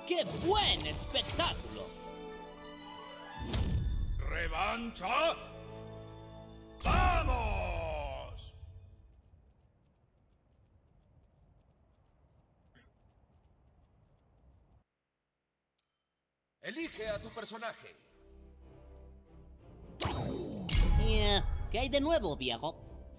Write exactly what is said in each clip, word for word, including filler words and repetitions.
¡Qué buen espectáculo! ¿Revancha? ¡Vamos! Elige a tu personaje. Eh, ¿Qué hay de nuevo, viejo?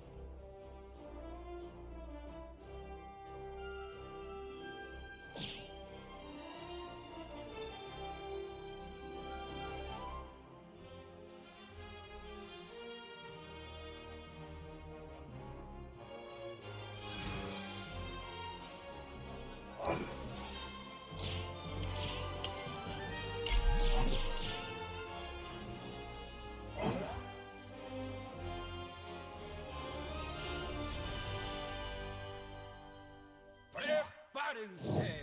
¡Prepárense!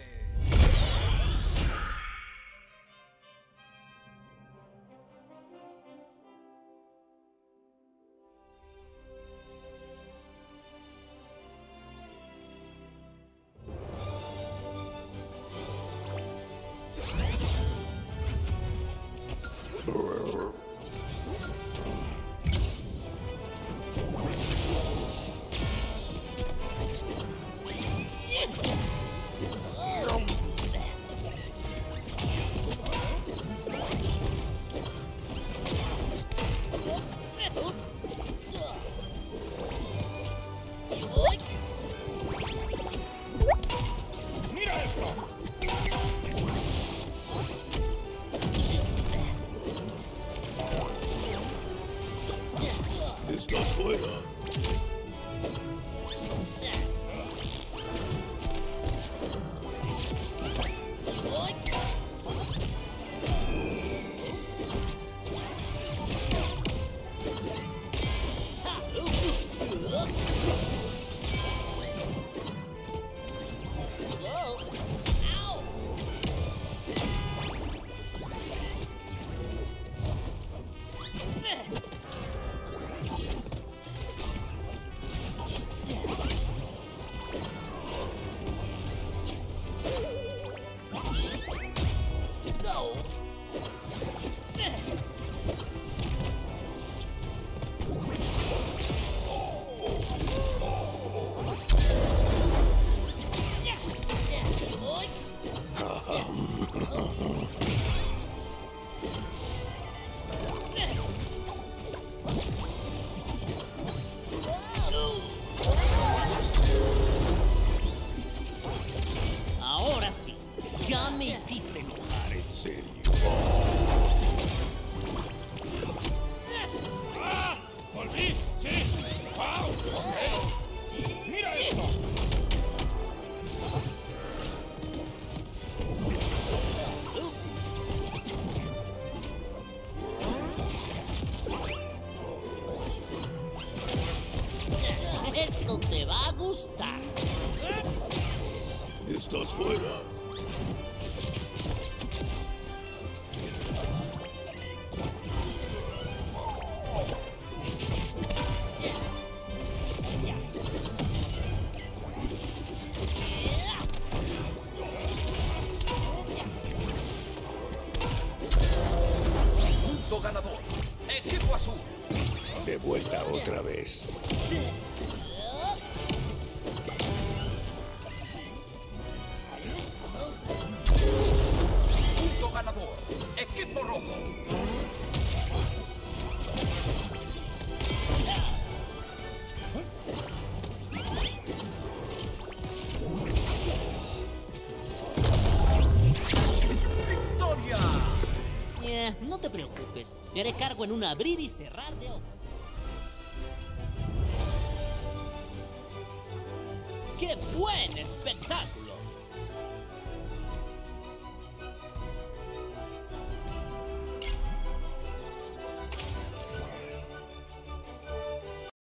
¡Mira esto! ¡Estás fuera! Ahora sí, ya me hiciste enojar. En serio. ¡Ah! ¡Volví! ¡Sí! ¡Wow! ¡Ok! ¡Mira esto! Esto te va a gustar. ¡Estás fuera! Punto ganador. Equipo azul. De vuelta otra vez. Punto ganador. Equipo rojo. ¡Victoria! Eh, no te preocupes, me haré cargo en un abrir y cerrar de ojos. ¡Qué buen espectáculo!